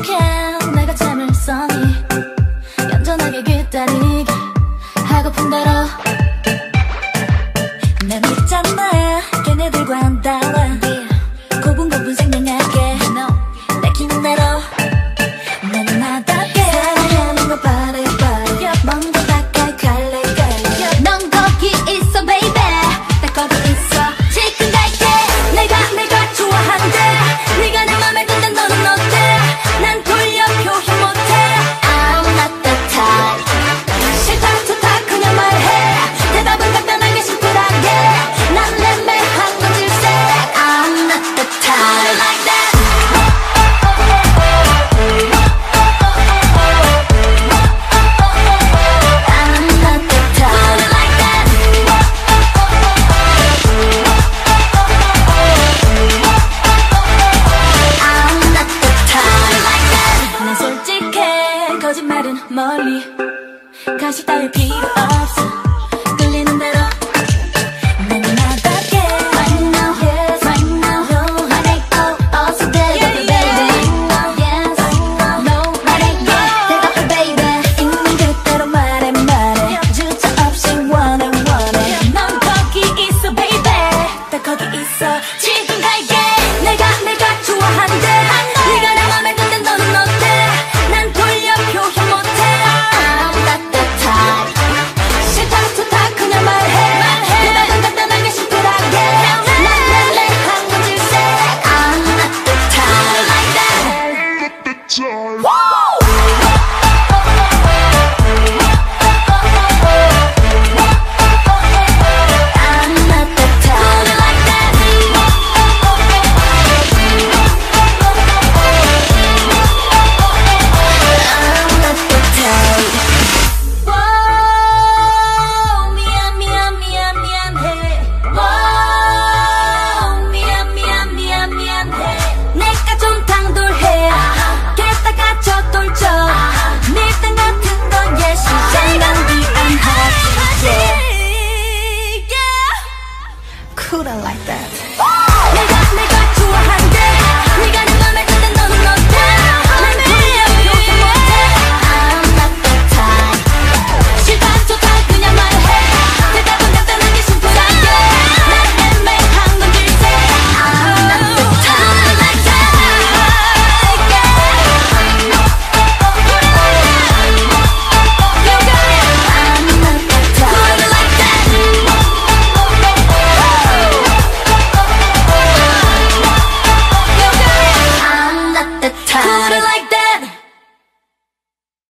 솔직해 내가 참을성이 얌전하게 기다리게 하고픈 대로 난 있잖아 걔네들과는 달라 고분고분 생각나게 내키는 대로 너는 나답게 사랑하는 거 바래 먼저 가까이 갈래 넌 거기 있어 baby 나 거기 있어 지금 갈게 내가 좋아한대 네가 내 맘에 든다 너는 어때 난 돌려 표현 못해 I'm not that type 싫다 좋다 그냥 말해 대답은 간단하게 심플하게 난 애매한 건 질색 I'm not that type like that 거짓말은 멀리 가식 따위 필요 없어 끌리는 대로